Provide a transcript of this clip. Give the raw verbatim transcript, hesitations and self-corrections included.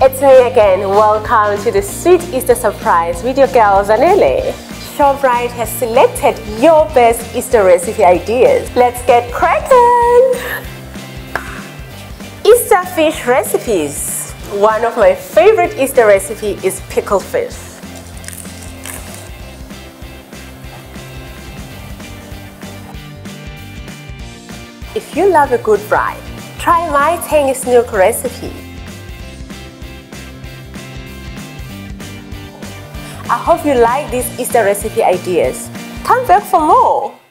It's me again. Welcome to the Sweet Easter Surprise with your girl Zanele. Shoprite has selected your best Easter recipe ideas. Let's get cracking! Easter fish recipes. One of my favorite Easter recipes is pickled fish. If you love a good fry, try my Tangy Snoek recipe. I hope you like these Easter recipe ideas. Come back for more!